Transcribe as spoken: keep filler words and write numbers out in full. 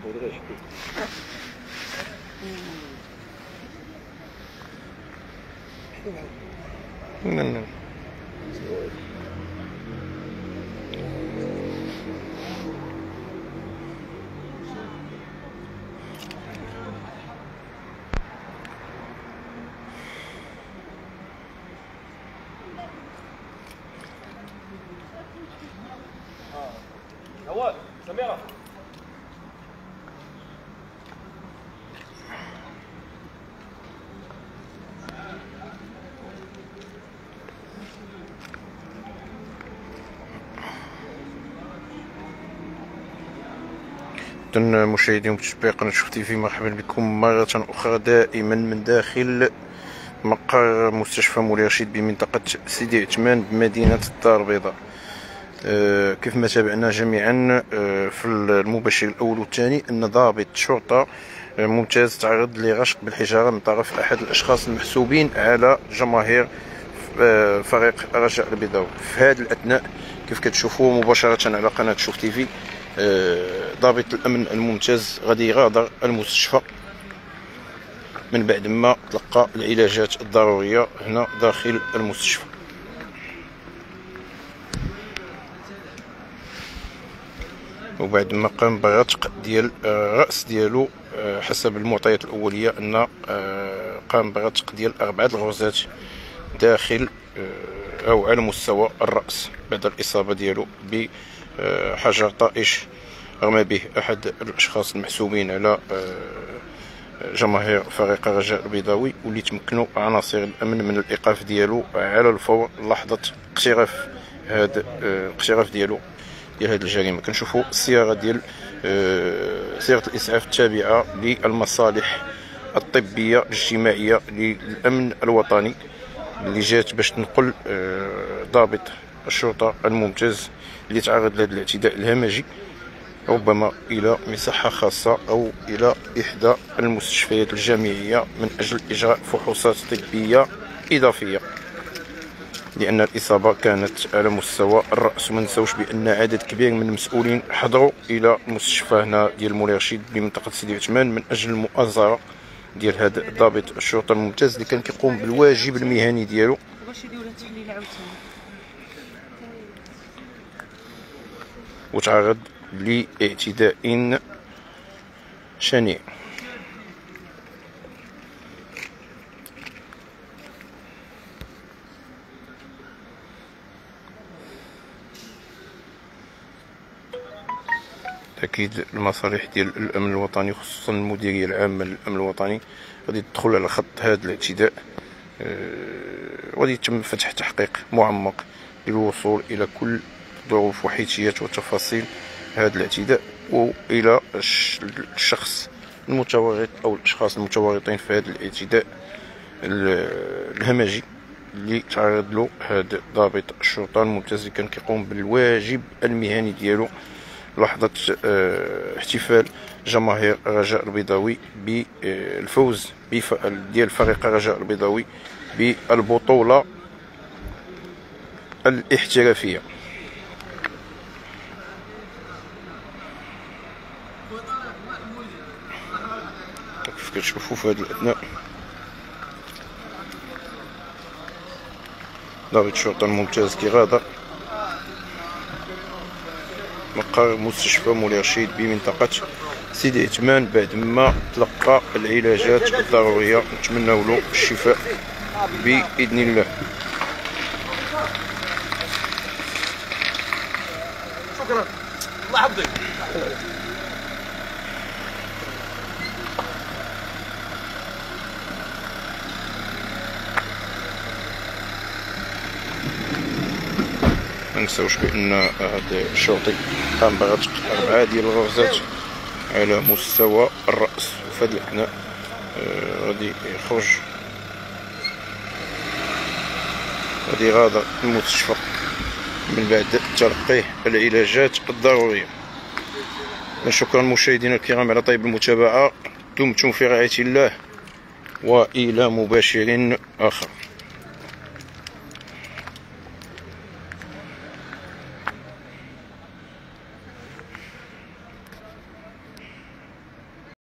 نعم. نوال سميرة إذن مشاهدي ومتابعي قناة شوف تيفي، مرحبا بكم مرة أخرى دائما من داخل مقر مستشفى مولاي رشيد بمنطقة سيدي عثمان بمدينة الدار البيضاء. أه كيف ما تابعنا جميعا أه في المباشر الأول والثاني أن ضابط شرطة أه ممتاز تعرض لرشق بالحجارة من طرف أحد الأشخاص المحسوبين على جماهير أه فريق الرجاء البيضاوي. في هذا الأثناء كيف كتشوفوا مباشرة على قناة شوف تيفي أه ضابط الأمن الممتاز غادي يغادر المستشفى من بعد ما تلقى العلاجات الضرورية هنا داخل المستشفى. وبعد ما قام برتق ديال الرأس ديالو حسب المعطيات الأولية أن قام برتق ديال أربعة الغرزات داخل أو على مستوى الرأس بعد الإصابة ديالو بحجر طائش رمى به أحد الأشخاص المحسوبين على جماهير فريق الرجاء البيضاوي، واللي تمكنوا عناصر الأمن من الإيقاف ديالو على الفور لحظة اقتراف هذا الاقتراف ديالو ديال هذه الجريمة. كنشوفوا السيارة ديال سيارة الإسعاف التابعة للمصالح الطبية الاجتماعية للأمن الوطني اللي جات باش تنقل ضابط الشرطة الممتاز اللي تعرض لهذا الاعتداء الهمجي ربما إلى مصحة خاصة أو إلى إحدى المستشفيات الجامعية من أجل إجراء فحوصات طبية إضافية، لأن الإصابة كانت على مستوى الرأس. وما نساوش بأن عدد كبير من المسؤولين حضروا إلى المستشفى هنا ديال مولاي رشيد بمنطقة سيدي عثمان من أجل المؤازرة ديال هذا ضابط الشرطة الممتاز اللي كان كيقوم بالواجب المهني ديالو. وتعرض لاعتداء شنيع. أكيد المصالح ديال الأمن الوطني خصوصا المديرية العامة للأمن الوطني غادي تدخل على خط هذا الاعتداء، وغادي يتم فتح تحقيق معمق للوصول إلى كل ظروف وحيثيات وتفاصيل هذا الاعتداء والى الشخص المتورط او الاشخاص المتورطين في هذا الاعتداء الهمجي اللي تعرض له هذا ضابط الشرطه الممتاز اللي كان كيقوم بالواجب المهني ديالو لحظه احتفال جماهير الرجاء البيضاوي بالفوز ديال فريق الرجاء البيضاوي بالبطوله الاحترافيه. كيف كتشوفوا في هذا الاثناء ضابط الشرطه الممتاز كيغادر مقر مستشفى مولاي رشيد بمنطقه سيدي عثمان بعد ما تلقى العلاجات الضروريه. نتمنوا له الشفاء باذن الله. شكرا الله يحفظك. ما ننساوش بان هذا الشرطي قام برتق اربعه ديال الغرزات على مستوى الراس. وفي هذا الاثناء غادي يخرج غادي يغادر المستشفى من بعد تلقيه العلاجات الضروريه. شكرا مشاهدينا الكرام على طيب المتابعه، دمتم في رعايه الله والى مباشر اخر.